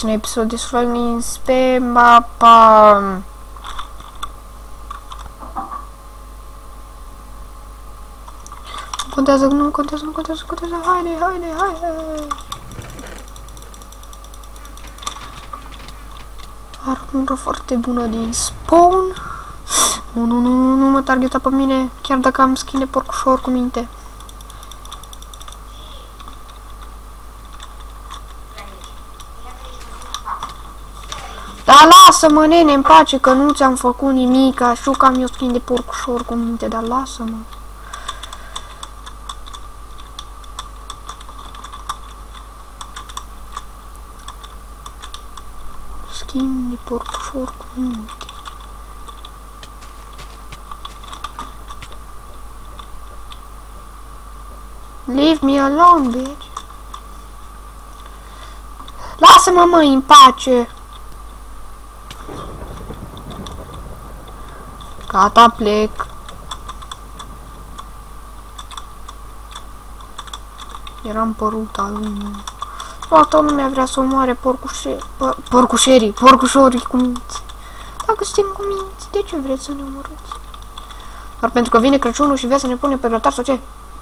un episod de Survival Games pe mapa... Contează, nu contează, haide! Armură foarte bună din spawn. Nu mă targeta pe mine, chiar dacă am skin de porcușor cu minte. Dar lasă-mă, nene, în pace, că nu ți-am făcut nimic. Știu că am eu skin de porcușor cu minte, dar lasă-mă. Skin de porcușor cu minte. Leave me alone, bitch. Lasă-mă, măi, în pace. Gata, plec. Eram pe ruta lui. Toată lumea vrea să omoare porcușorii cu minți. Dacă suntem cu minți, de ce vreți să ne omorâți? Doar pentru că vine Crăciunul și vrea să ne pune pe grătar sau ce?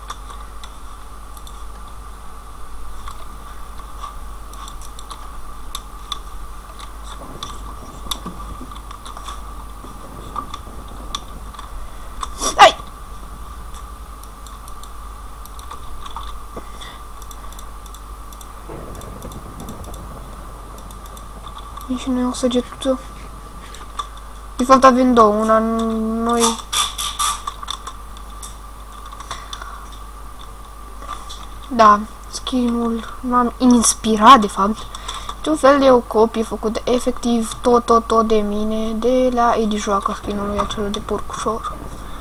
Și noi o săgetuță. De fapt avem două, una noi. Da, skin-ul m-am inspirat de fapt. De un fel de o copie făcută efectiv tot de mine, de la Edi Joacă, skin-ului acela de porcușor.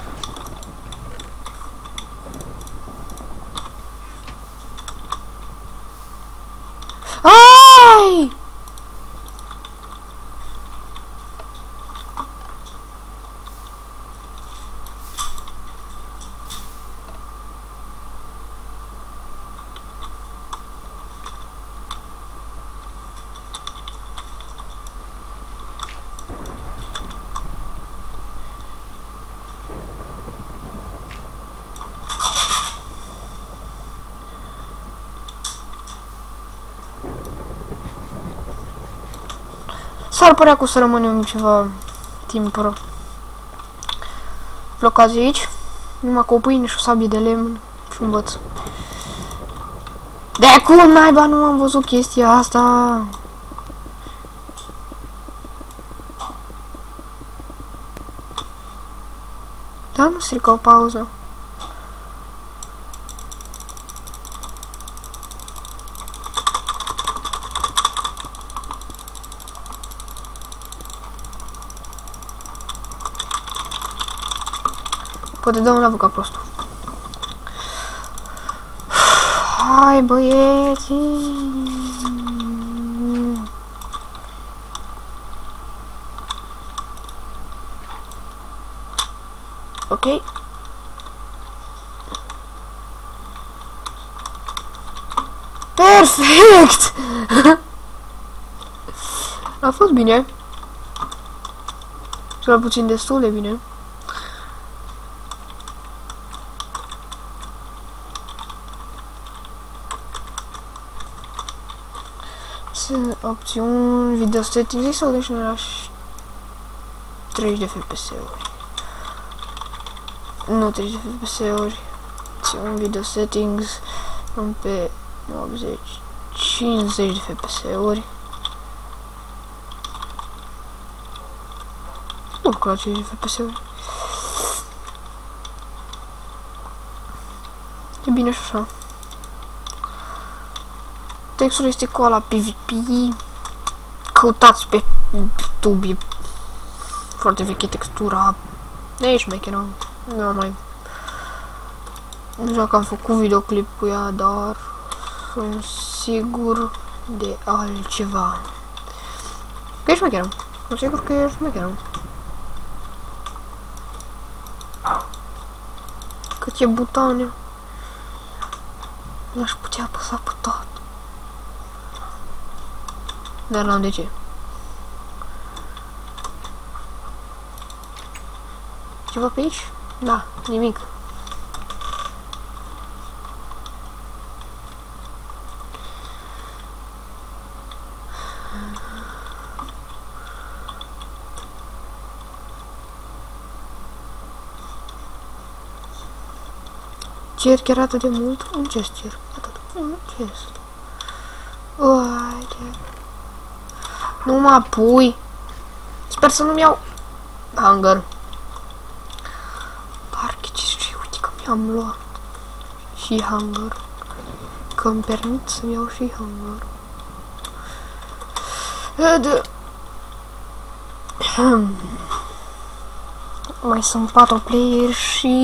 Ai! S-ar părea că o să rămânem ceva timp blocați aici, numai cu o pâine și o sabie de lemn și un băț. De cum naiba nu am văzut chestia asta? Da, nu strică o pauză. Poate dau un avocat prostul. Hai, băieții! Ok. Perfect! A fost bine. Cel puțin destul de bine. Opțiuni, video settings sau deci nu 30 de FPS-uri. Nu 30 de FPS-uri. Opțiuni, video settings, am pe 80, 50 de FPS-uri. Nu la 50 de FPS-uri. E bine și așa. Textul este cu ala PvP. Căutați pe YouTube. E foarte veche textura. De aici mecheră. Nu mai... Nu știu că am făcut videoclip cu ea, dar sunt sigur de altceva. Că ești mecheră. Sunt sigur că ești mecheră. Câte butoane. L-aș putea apăsa pe tot. Dar n-am de ce. Ceva pe aici? Da, nimic. Cer chiar atât de mult? Un ce cer? Atât. Un ce este? Uai, nu mă pui. Sper să nu-mi iau hunger. Parcă ce uite că mi-am luat și hunger. Că îmi permit să-mi iau și hunger. Mai sunt 4 player și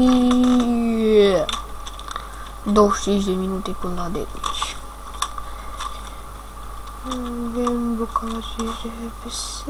25 de minute până la deci. Avem bucăți de RPS.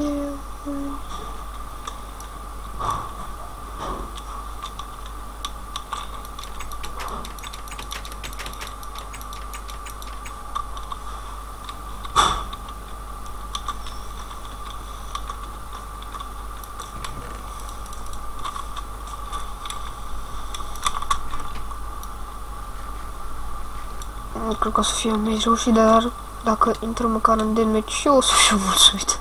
Nu cred că o să fie un meci reușit, dar dacă intră măcar în deathmatch și eu o să fiu mulțumit.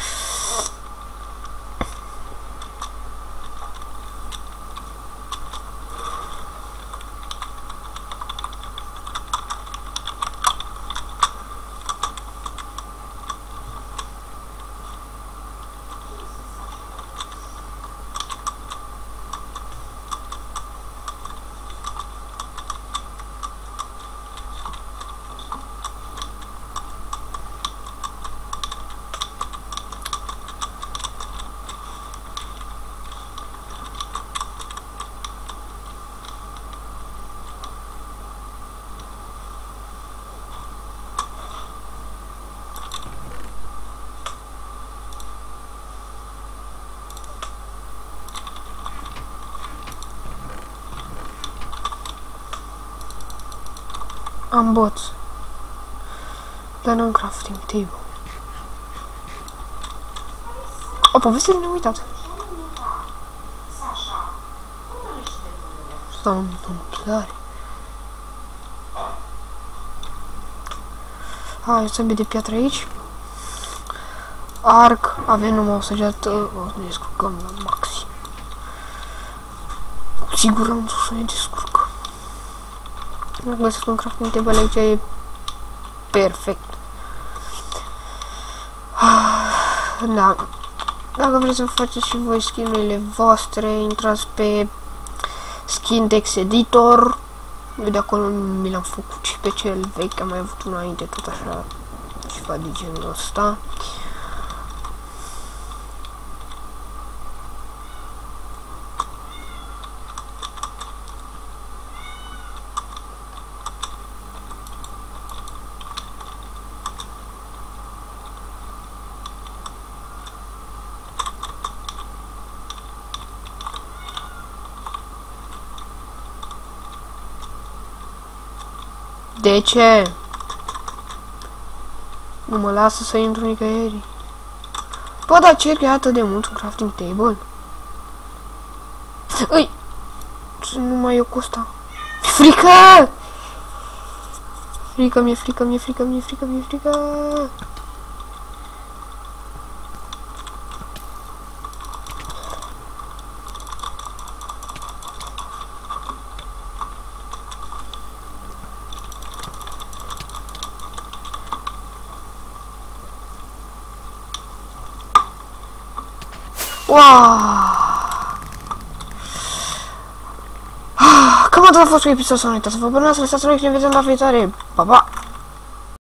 Am bots, dar nu-mi crafting table. O poveste ne-am uitat. Stau în întâmplare. Hai, să de piatră aici. Arc, avem numai o săgeată, o să ne descurcăm la maxim. Cu siguranță o să ne descurcăm. Nu găsesc un crafting table aici, e perfect. Da. Dacă vreți să faceți și voi skin-urile voastre, intrați pe Skindex Editor. Eu de acolo mi l-am făcut și pe cel vechi, am mai avut unul înainte, tot așa, ceva de genul ăsta. De ce? Nu mă lasă să intru nicăieri. Bă, dar cer că e atât de mult un crafting table. Îi! Nu mai eu cu ăsta. Frică! Frică, mi-e frică, mi-e frică, mi-e frică, mi-e frică. Wow! Cam atât a fost cu episodul ăsta. Nu uitați să vă abonați, lăsați like și ne vedem la viitoare. Pa, pa!